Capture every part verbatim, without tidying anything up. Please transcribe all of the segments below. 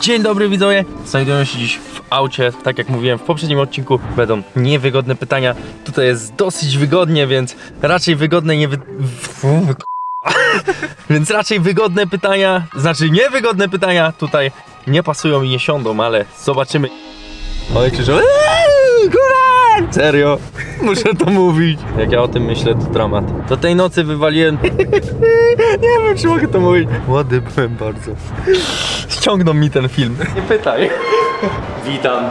Dzień dobry widzowie, znajdujemy się dziś w aucie. Tak jak mówiłem w poprzednim odcinku, będą niewygodne pytania. Tutaj jest dosyć wygodnie, więc raczej wygodne nie wy... Więc raczej wygodne pytania, znaczy niewygodne pytania tutaj nie pasują i nie siądą, ale zobaczymy. Oj, krzyczą, kurwa! Serio, muszę to mówić. Jak ja o tym myślę, to dramat. Do tej nocy wywaliłem... Nie wiem, czy mogę to mówić. Młody byłem bardzo. Ściągną mi ten film. Nie pytaj. Witam.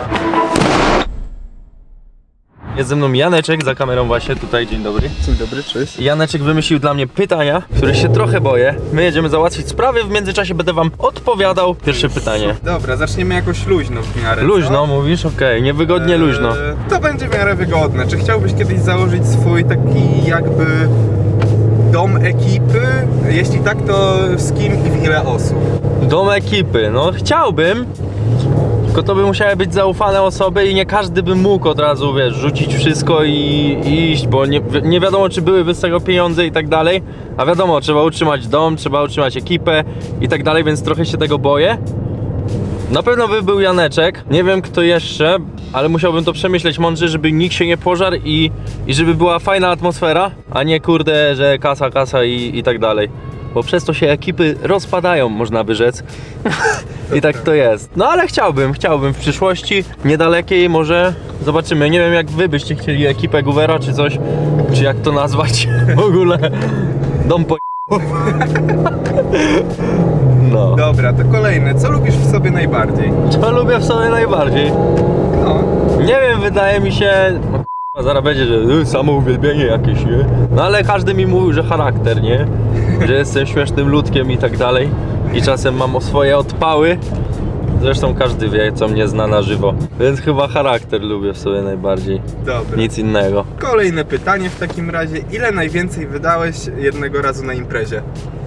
Jest ze mną Janeczek, za kamerą właśnie tutaj, dzień dobry. Dzień dobry, cześć. Janeczek wymyślił dla mnie pytania, których się trochę boję. My jedziemy załatwić sprawy, w międzyczasie będę wam odpowiadał. Pierwsze pytanie. Dobra, zaczniemy jakoś luźno w miarę. Luźno, co? mówisz? Okej, okay. Niewygodnie eee, luźno. To będzie w miarę wygodne. Czy chciałbyś kiedyś założyć swój taki jakby dom ekipy? Jeśli tak, to z kim i w ile osób? Dom ekipy, no chciałbym. Tylko to by musiały być zaufane osoby i nie każdy by mógł od razu, wiesz, rzucić wszystko i, i iść, bo nie, nie wiadomo, czy byłyby z tego pieniądze i tak dalej. A wiadomo, trzeba utrzymać dom, trzeba utrzymać ekipę i tak dalej, więc trochę się tego boję. Na pewno by był Janeczek, nie wiem kto jeszcze, ale musiałbym to przemyśleć mądrze, żeby nikt się nie pożarł i, i żeby była fajna atmosfera, a nie kurde, że kasa, kasa i, i tak dalej. Bo przez to się ekipy rozpadają, można by rzec. I tak to jest. No ale chciałbym, chciałbym w przyszłości niedalekiej może. Zobaczymy, nie wiem jak wy byście chcieli ekipę Goovera czy coś. Czy jak to nazwać w ogóle. Dom po... No. Dobra, to kolejne. Co lubisz w sobie najbardziej? Co lubię w sobie najbardziej? No. Nie wiem, wydaje mi się... No, zaraz będzie, że y, samo uwielbienie jakieś, nie? No ale każdy mi mówił, że charakter, nie? Że jestem śmiesznym ludkiem i tak dalej. I czasem mam swoje odpały. Zresztą każdy wie, co mnie zna na żywo. Więc chyba charakter lubię w sobie najbardziej. Dobra. Nic innego. Kolejne pytanie w takim razie. Ile najwięcej wydałeś jednego razu na imprezie?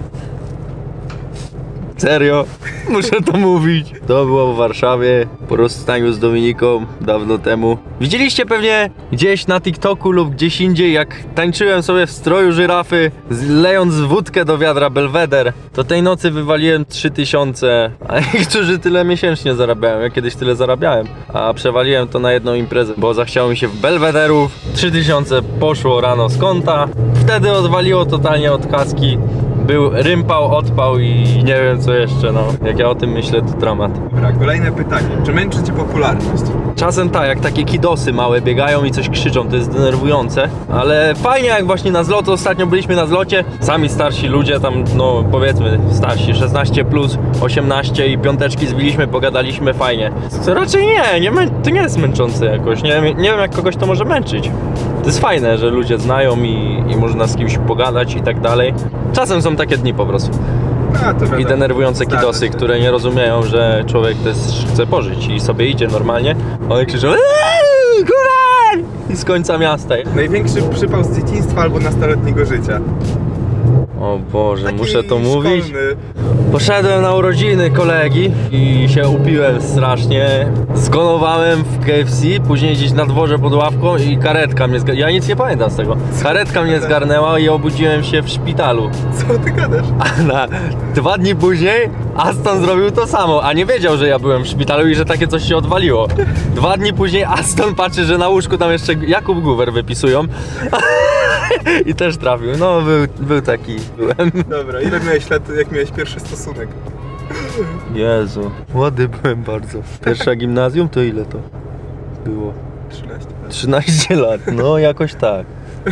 Serio? Muszę to mówić. To było w Warszawie, po rozstaniu z Dominiką dawno temu. Widzieliście pewnie gdzieś na TikToku lub gdzieś indziej, jak tańczyłem sobie w stroju żyrafy, lejąc wódkę do wiadra Belweder. To tej nocy wywaliłem trzy tysiące, a niektórzy tyle miesięcznie zarabiają. Ja kiedyś tyle zarabiałem, a przewaliłem to na jedną imprezę, bo zachciało mi się w Belwederów. trzy tysiące poszło rano z konta. Wtedy odwaliło totalnie od kaski. Był rympał, odpał i nie wiem co jeszcze, no. Jak ja o tym myślę, to dramat. Dobra, kolejne pytanie. Czy męczy cię popularność? Czasem tak, jak takie kidosy małe biegają i coś krzyczą, to jest denerwujące. Ale fajnie, jak właśnie na zlocie, ostatnio byliśmy na zlocie, sami starsi ludzie, tam no powiedzmy starsi, szesnaście plus, osiemnaście i piąteczki zbiliśmy, pogadaliśmy fajnie. To raczej nie, nie to nie jest męczące jakoś, nie, nie wiem jak kogoś to może męczyć. To jest fajne, że ludzie znają i, i można z kimś pogadać i tak dalej. Czasem są takie dni po prostu. No, to i denerwujące kidosy, które nie rozumieją, że człowiek też chce pożyć i sobie idzie normalnie. One krzyczą kurwa! I z końca miasta. Największy przypał z dzieciństwa albo nastoletniego życia? O Boże, Taki muszę to mówić. Szkolny. Poszedłem na urodziny kolegi i się upiłem strasznie. Zgonowałem w K F C, później gdzieś na dworze pod ławką i karetka mnie zgarnęła. Ja nic nie pamiętam z tego. Karetka mnie zgarnęła i obudziłem się w szpitalu. Co ty gadasz? A na dwa dni później Aston zrobił to samo, a nie wiedział, że ja byłem w szpitalu i że takie coś się odwaliło. Dwa dni później Aston patrzy, że na łóżku tam jeszcze Jakub Goover wypisują. I też trafił. No, był, był taki. Byłem. Dobra, ile miałeś lat, jak miałeś pierwszy stosunek? Jezu, młody byłem bardzo. Pierwsza gimnazjum to ile to było? trzynaście lat. trzynaście lat, no jakoś tak.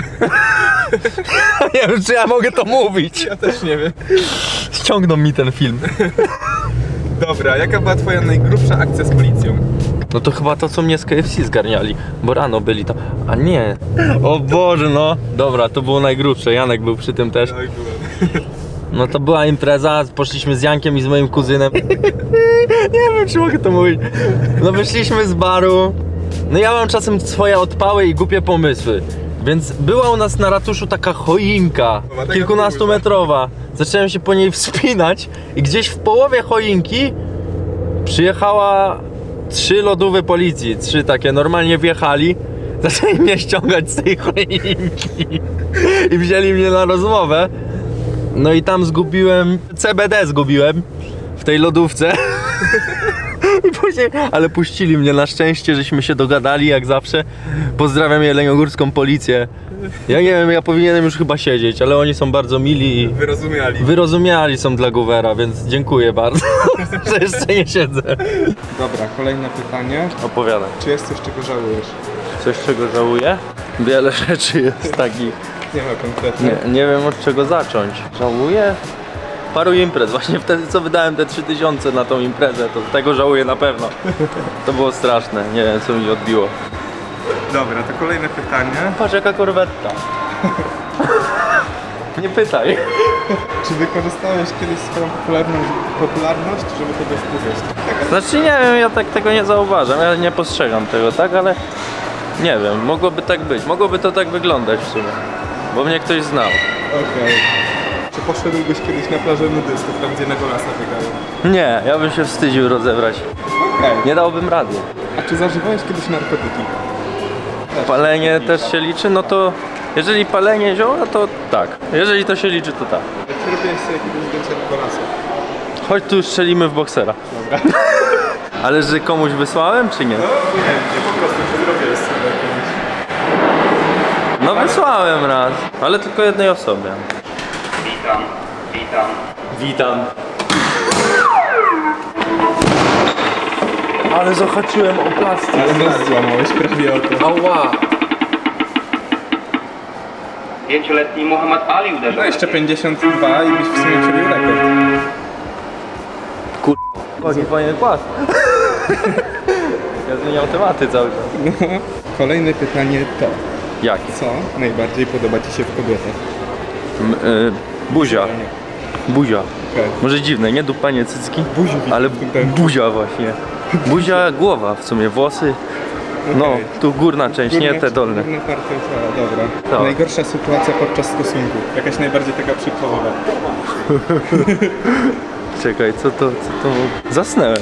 Nie wiem, czy ja mogę to mówić. Ja też nie wiem. Ściągną mi ten film. Dobra, jaka była twoja najgrubsza akcja z policją? No to chyba to, co mnie z K F C zgarniali, bo rano byli tam. A nie. O Boże, no. Dobra, to było najgrubsze. Janek był przy tym też. No i byłem. No to była impreza, poszliśmy z Jankiem i z moim kuzynem. Nie wiem, czy mogę to mówić. No wyszliśmy z baru. No ja mam czasem swoje odpały i głupie pomysły. Więc była u nas na ratuszu taka choinka, kilkunastometrowa. Zacząłem się po niej wspinać i gdzieś w połowie choinki przyjechała trzy lodówy policji. Trzy takie, normalnie wjechali. Zaczęli mnie ściągać z tej choinki i wzięli mnie na rozmowę. No i tam zgubiłem, C B D zgubiłem w tej lodówce. I później, ale puścili mnie na szczęście, żeśmy się dogadali jak zawsze. Pozdrawiam Jeleniogórską policję. Ja nie wiem, ja powinienem już chyba siedzieć, ale oni są bardzo mili i Wyrozumiali. wyrozumiali są dla Goovera, więc dziękuję bardzo, że jeszcze nie siedzę. Dobra, kolejne pytanie. Opowiadaj. Czy jest coś, czego żałujesz? Coś, czego żałuję? Wiele rzeczy jest takich. Nie ma konkretnie. Nie, nie wiem od czego zacząć. Żałuję? Paru imprez. Właśnie wtedy co wydałem te trzy tysiące na tą imprezę, to tego żałuję na pewno. To było straszne. Nie wiem co mi odbiło. Dobra, to kolejne pytanie. Patrz jaka korwetta. Nie pytaj. Czy wykorzystałeś kiedyś swoją popularność, popularność żeby kogoś powieść? Znaczy nie wiem, ja tak tego nie zauważam. Ja nie postrzegam tego, tak? Ale nie wiem, mogłoby tak być. Mogłoby to tak wyglądać w sumie. Bo mnie ktoś znał. Okej. Okay. Czy poszedłbyś kiedyś na plażę nudystów, tam gdzie Negolasa biegają? Nie, ja bym się wstydził rozebrać. Okej. Okay. Nie dałbym rady. A czy zażywałeś kiedyś narkotyki? Też Palenie też się liczy, no to jeżeli palenie zioła, to tak. Jeżeli to się liczy, to tak. Czy robiłeś sobie jakiegoś zdjęcia Negolasa? Chodź tu strzelimy w boksera. Dobra. Ale że komuś wysłałem, czy nie? No nie, nie po prostu, czy zrobiłeś sobie jakiegoś? No wysłałem raz, ale tylko jednej osobie. Witam, witam. Witam. Ale zahaczyłem o plastik. Ale nos złamałeś prawie oko. Ała. Pięcioletni Muhammad Ali uderzył. No jeszcze pięćdziesiąt dwa i byś w sumie przebił rekord. Kur... Fajny, fajny kład. Ja zmieniam tematy cały czas. No, kolejne pytanie to. Jakie? Co najbardziej podoba Ci się w kobietach? M y buzia. Buzia. Okay. Może dziwne, nie dupa, nie cycki? Buzi widać ale w tym tęczu. buzia właśnie. Buzia, głowa w sumie, włosy. No, Okay. tu górna część, Górna, nie te dolne. Górna partia ciała, dobra. Tak. Najgorsza sytuacja podczas stosunku. Jakaś najbardziej taka przypadkowa. Czekaj, co to, co to... Zasnęłem.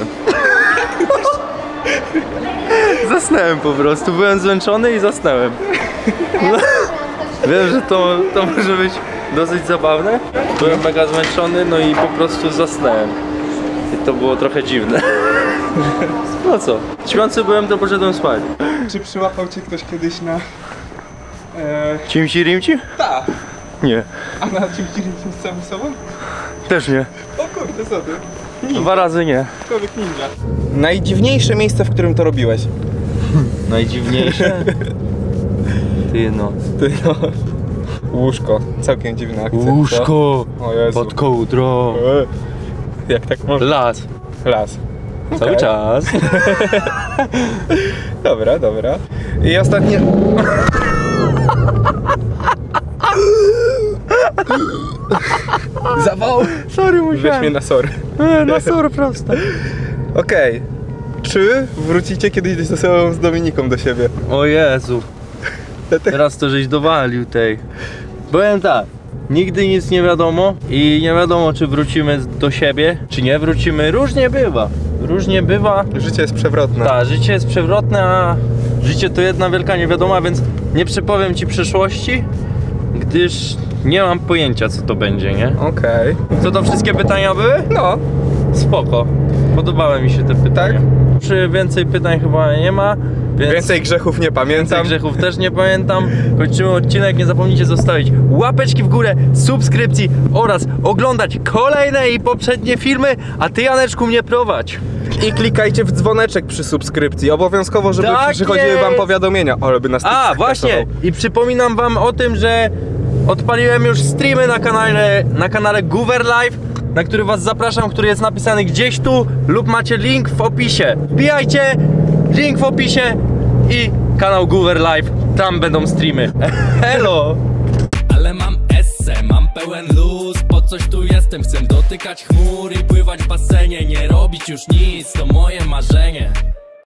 Zasnęłem po prostu, byłem zmęczony i zasnęłem. No, wiem, że to, to może być dosyć zabawne. Byłem mega zmęczony, no i po prostu zasnęłem. I to było trochę dziwne. No co, śpiący byłem, to poszedłem spać. Czy przyłapał Cię ktoś kiedyś na... E... Cimci rimci? Ta! Nie. A na czym Ci z samym sobą? Też nie. O kurde, co ty? Dwa razy nie. Człowiek ninja. Najdziwniejsze miejsce, w którym to robiłeś? Najdziwniejsze? Ty no. Ty no. Łóżko. Całkiem dziwna akcja. Łóżko! Co? O Jezu. Pod kołdrą. E, Jak tak można? Las. Las. Cały Okej. czas. Dobra, dobra. I ostatnie... Zawał! Sorry, Weź musiałem. mnie na sorry. E, na sur prosto. Okej. Czy wrócicie kiedyś ze sobą z Dominiką do siebie? O Jezu. Teraz to żeś dowalił tej. Powiem tak. Nigdy nic nie wiadomo i nie wiadomo czy wrócimy do siebie, czy nie wrócimy. Różnie bywa. Różnie bywa. Życie jest przewrotne. Tak, życie jest przewrotne, a życie to jedna wielka niewiadoma, więc nie przepowiem ci przyszłości, gdyż nie mam pojęcia co to będzie, nie? Okej. Co to wszystkie pytania były? No. Spoko. Podobały mi się te pytania. Przy więcej pytań chyba nie ma, więc Więcej grzechów nie pamiętam. więcej grzechów też nie pamiętam. Kończymy odcinek, nie zapomnijcie zostawić łapeczki w górę, subskrypcji oraz oglądać kolejne i poprzednie filmy, a ty Janeczku mnie prowadź. I klikajcie w dzwoneczek przy subskrypcji. Obowiązkowo, żeby Tak przychodziły jest. wam powiadomienia. Ale by nas A, TikTok właśnie! kasował. I przypominam wam o tym, że odpaliłem już streamy na kanale, na kanale Goover Live, na który was zapraszam, który jest napisany gdzieś tu lub macie link w opisie. Wbijajcie, link w opisie i kanał Goover Live, tam będą streamy. Hello! Ale mam esse, mam pełen luz, po coś tu jestem. Chcę dotykać chmur i pływać w basenie, nie robić już nic, to moje marzenie.